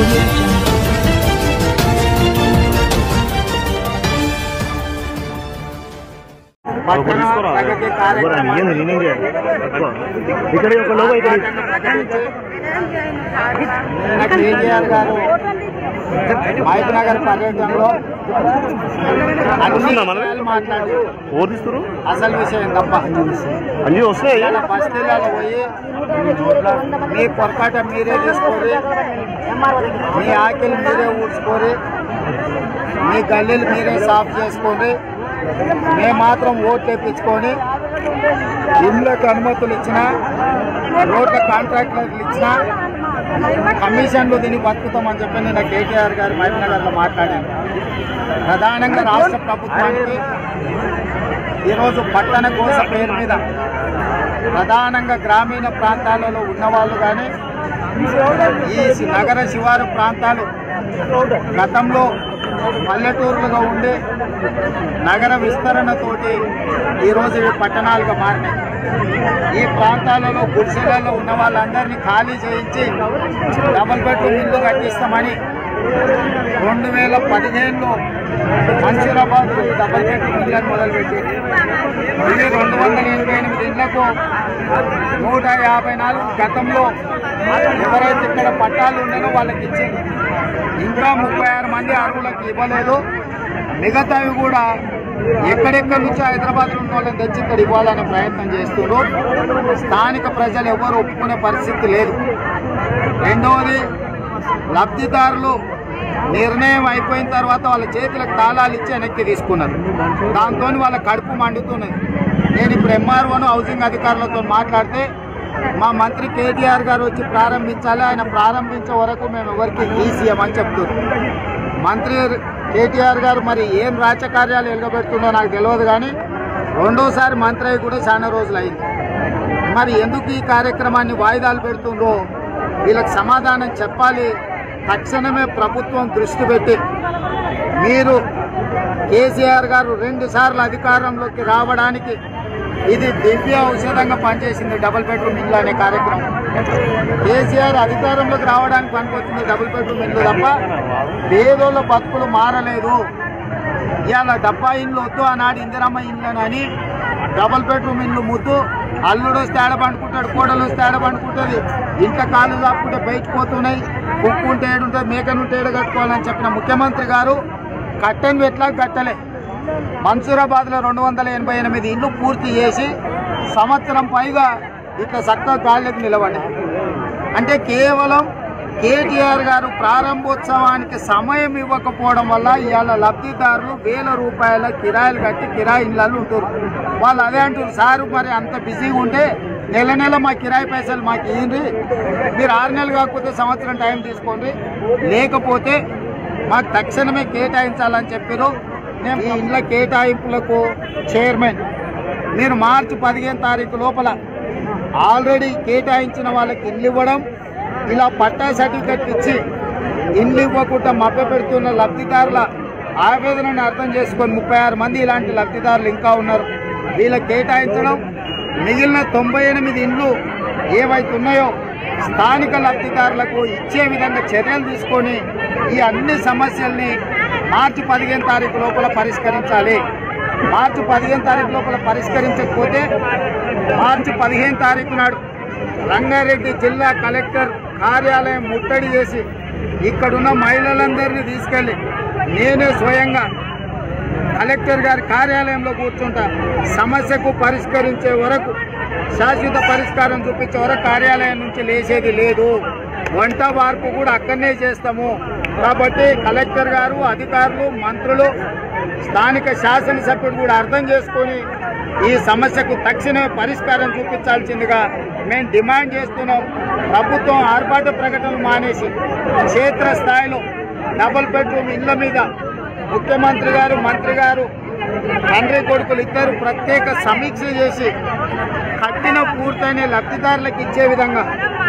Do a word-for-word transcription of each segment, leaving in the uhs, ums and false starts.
ఇక్కడ ఒక లోగో ఇక్కడ కేటీఆర్ గారు మహబూబ్నగర్ పర్యటనలో మాట్లాడి ఓడిస్తారు అసలు విషయం తప్ప అన్నీ వస్తాయి. బస్తీలలో పోయి మీ పొరపాట మీరే తీసుకోరి, మీ ఆకలి మీరే ఊడ్చుకోరి, మీ గల్లీలు మీరే సాఫ్ చేసుకోండి, మేము మాత్రం ఓట్లు తెప్పించుకొని ఇళ్ళకు అనుమతులు ఇచ్చినా, రోడ్ల కాంట్రాక్టర్లు ఇచ్చినా కమిషన్లు దీన్ని బతుకుతామని చెప్పి నేను కేటీఆర్ గారు మహబూబ్నగర్లో మాట్లాడాను. ప్రధానంగా రాష్ట్ర ప్రభుత్వానికి ఈరోజు పట్టణ కోస పేరు మీద ప్రధానంగా గ్రామీణ ప్రాంతాలలో ఉన్నవాళ్ళు కానీ ఈ నగర శివారు ప్రాంతాలు గతంలో పల్లెటూరులుగా ఉండి నగర విస్తరణతోటి ఈరోజు ఇవి పట్టణాలుగా మారినాయి. ఈ ప్రాంతాలలో గుడిసెలలో ఉన్న వాళ్ళందరినీ ఖాళీ చేయించి డబుల్ బెడ్రూమ్ ఇల్లు కట్టిస్తామని రెండు వేల పదిహేనులో మన్సూరాబాద్ డబుల్ బెడ్రూమ్ ఇళ్లను మొదలుపెట్టి ఇది రెండు వందల ఎనభై ఎనిమిది ఇళ్లకు నూట యాభై నాలుగు గతంలో ఎవరైతే ఇక్కడ పట్టాలు ఉన్నారో వాళ్ళకి ఇచ్చింది. ఇంకా ముప్పై ఆరు మంది అర్హులకు ఇవ్వలేదు. మిగతావి కూడా ఎక్కడెక్కడి నుంచి హైదరాబాద్ ఉన్న వాళ్ళని తెచ్చి ఇక్కడ ఇవ్వాలనే ప్రయత్నం చేస్తున్నారు. స్థానిక ప్రజలు ఎవరు ఒప్పుకునే పరిస్థితి లేదు. రెండవది, లబ్ధిదారులు నిర్ణయం అయిపోయిన తర్వాత వాళ్ళ చేతులకు తాళాలు ఇచ్చి వెనక్కి తీసుకున్నారు. దాంతో వాళ్ళ కడుపు మండుతున్నది. నేను ఇప్పుడు ఎంఆర్ఓను హౌసింగ్ అధికారులతో మాట్లాడితే మా మంత్రి కేటీఆర్ గారు వచ్చి ప్రారంభించాలి, ఆయన ప్రారంభించే వరకు మేము ఎవరికి తీసియమని చెప్తున్నారు. మంత్రి కేటీఆర్ గారు మరి ఏం రాజకార్యాలు ఎలగబెడుతుందో నాకు తెలియదు, కానీ రెండోసారి మంత్రి అయి కూడా చాలా రోజులు అయింది. మరి ఎందుకు ఈ కార్యక్రమాన్ని వాయిదాలు పెడుతుండ్రో వీళ్ళకి సమాధానం చెప్పాలి. తక్షణమే ప్రభుత్వం దృష్టి పెట్టి మీరు కేసీఆర్ గారు రెండు సార్లు అధికారంలోకి రావడానికి ఇది దివ్య ఔషధంగా పనిచేసింది డబుల్ బెడ్రూమ్ ఇల్లు అనే కార్యక్రమం. కేసీఆర్ అధికారంలోకి రావడానికి పనికొచ్చింది డబుల్ బెడ్రూమ్ ఇల్లు తప్ప పేదోళ్ళ బతుకులు మారలేదు. ఇవాళ డబ్బా ఇల్లు వద్దు, ఆనాడు ఇందిరమ్మ ఇల్లు అని డబుల్ బెడ్రూమ్ ఇల్లు ముద్దు, అల్లుడు వస్తే ఆడ పండుకుంటాడు, కోడలు వస్తే ఆడ పండుకుంటుంది, ఇంత కాళ్ళు దాక్కుంటే బయటకు పోతున్నాయి, కుక్కు ఉంటే ఏడుంటుంది, మేకనుంటే ఏడు కట్టుకోవాలని చెప్పిన ముఖ్యమంత్రి గారు కట్టని ఎట్లా కట్టలే. మన్సూరాబాద్లో రెండు వందల ఎనభై ఎనిమిది ఇళ్లు పూర్తి చేసి సంవత్సరం పైగా ఇట్లా చక్కగా గాళ్ళకి నిలబడి, అంటే కేవలం కేటీఆర్ గారు ప్రారంభోత్సవానికి సమయం ఇవ్వకపోవడం వల్ల ఇవాళ లబ్ధిదారులు వేల రూపాయల కిరాయిలు కట్టి కిరాయి ఇళ్ళలు ఉంటారు. వాళ్ళు అదే అంటారు, సారు మరి అంత బిజీగా ఉంటే నెల నెల మా కిరాయి పైసలు మాకు ఇవ్వండి, మీరు ఆరు నెలలు కాకపోతే సంవత్సరం టైం తీసుకోండి, లేకపోతే మాకు తక్షణమే కేటాయించాలని చెప్పారు. నేను ఈ ఇండ్ల కేటాయింపులకు చైర్మన్, మీరు మార్చి పదిహేను తారీఖు లోపల ఆల్రెడీ కేటాయించిన వాళ్ళకి ఇల్లు ఇవ్వడం, ఇలా పట్టా సర్టిఫికెట్ ఇచ్చి ఇల్లు ఇవ్వకుండా మభ్య పెడుతున్న లబ్ధిదారుల ఆవేదనని అర్థం చేసుకొని ముప్పై ఆరు మంది ఇలాంటి లబ్ధిదారులు ఇంకా ఉన్నారు. వీళ్ళకి కేటాయించడం, మిగిలిన తొంభై ఎనిమిది ఇండ్లు ఏవైతున్నాయో స్థానిక లబ్ధిదారులకు ఇచ్చే విధంగా చర్యలు తీసుకొని ఈ అన్ని సమస్యల్ని మార్చి పదిహేను తారీఖు లోపల పరిష్కరించాలి. మార్చి పదిహేను తారీఖు లోపల పరిష్కరించకపోతే మార్చి పదిహేను తారీఖు నాడు రంగారెడ్డి జిల్లా కలెక్టర్ కార్యాలయం ముట్టడి చేసి ఇక్కడున్న మహిళలందరినీ తీసుకెళ్లి నేనే స్వయంగా కలెక్టర్ గారి కార్యాలయంలో కూర్చుంటా. సమస్యకు పరిష్కరించే వరకు, శాశ్వత పరిష్కారం చూపించే వరకు కార్యాలయం నుంచి లేచేది లేదు. వంట వార్పు కూడా అక్కడనే చేస్తాము. కాబట్టి కలెక్టర్ గారు, అధికారులు, మంత్రులు, స్థానిక శాసనసభ్యుడు కూడా అర్థం చేసుకొని ఈ సమస్యకు తక్షణమే పరిష్కారం చూపించాల్సిందిగా మేము డిమాండ్ చేస్తున్నాం. ప్రభుత్వం ఆర్భాట ప్రకటనలు మానేసి క్షేత్రస్థాయిలో డబుల్ బెడ్రూమ్ ఇళ్ల మీద ముఖ్యమంత్రి గారు, మంత్రి గారు, తండ్రి కొడుకులు ఇద్దరు ప్రత్యేక సమీక్ష చేసి కట్టిన పూర్తయిన లబ్ధిదారులకు ఇచ్చే విధంగా,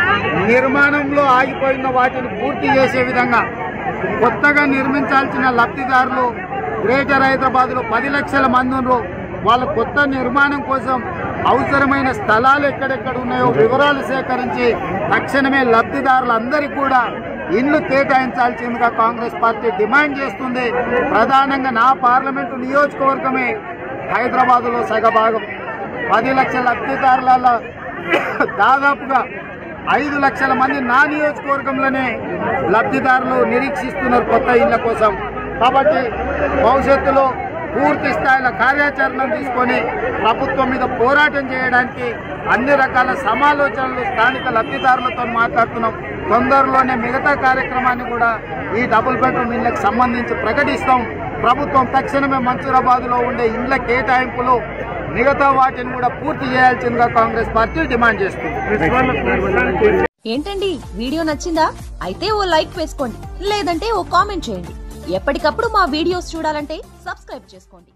నిర్మాణంలో ఆగిపోయిన వాటిని పూర్తి చేసే విధంగా, కొత్తగా నిర్మించాల్సిన లబ్ధిదారులు గ్రేటర్ హైదరాబాద్లో పది లక్షల మంది ఉన్నారు. వాళ్ళ కొత్త నిర్మాణం కోసం అవసరమైన స్థలాలు ఎక్కడెక్కడ ఉన్నాయో వివరాలు సేకరించి తక్షణమే లబ్ధిదారులందరికీ కూడా ఇల్లు కేటాయించాల్సిందిగా కాంగ్రెస్ పార్టీ డిమాండ్ చేస్తుంది. ప్రధానంగా నా పార్లమెంటు నియోజకవర్గమే హైదరాబాదులో సగభాగం, పది లక్షల లబ్ధిదారుల దాదాపుగా ఐదు లక్షల మంది నా నియోజకవర్గంలోనే లబ్ధిదారులు నిరీక్షిస్తున్నారు కొత్త ఇళ్ల కోసం. కాబట్టి భవిష్యత్తులో పూర్తి స్థాయిలో కార్యాచరణ తీసుకొని ప్రభుత్వం మీద పోరాటం చేయడానికి అన్ని రకాల సమాలోచనలు స్థానిక లబ్ధిదారులతో మాట్లాడుతున్నాం. తొందరలోనే మిగతా కార్యక్రమాన్ని కూడా ఈ డబుల్ బెడ్రూమ్ ఇళ్లకు సంబంధించి ప్రకటిస్తాం. ప్రభుత్వం తక్షణమే మన్సూరాబాద్లో ఉండే ఇళ్ల కేటాయింపులు మిగతా వాటిని కూడా పూర్తి చేయాల్సిందిగా కాంగ్రెస్ పార్టీ డిమాండ్ చేస్తుంది. ఏంటండి వీడియో నచ్చిందా? అయితే ఓ లైక్ వేసుకోండి, లేదంటే ఓ కామెంట్ చేయండి. ఎప్పటికప్పుడు మా వీడియోస్ చూడాలంటే సబ్స్క్రైబ్ చేసుకోండి.